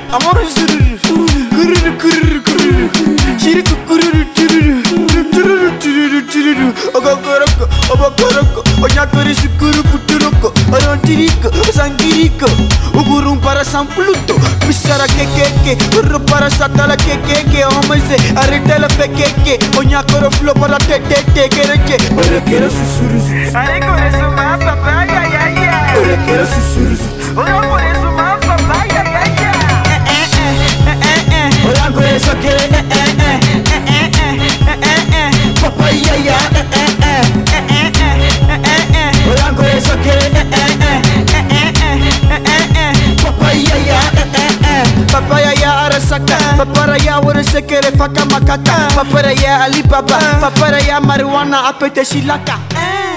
amor zururu kururu kururu kururu shiriku kururu tururu tururu tururu tururu ogokoroko obokoroko onyakore sukuru puturoko orontiriko sangiriko ugurum para San Pluto pisara kekeke urro para satala kekeke omese arrête le fekeke onyakoro flow para tete kereche ore kero susuru are kore suma papa ya ya ya ore kero susuru ore kore suma papa ya ya ya ore kore sokere papa ya ya ore kore sokere papa ya ya papaya ya arasaka papara ya wore sekere faka makata papara ya alibaba papara ya marijuana apete shilaka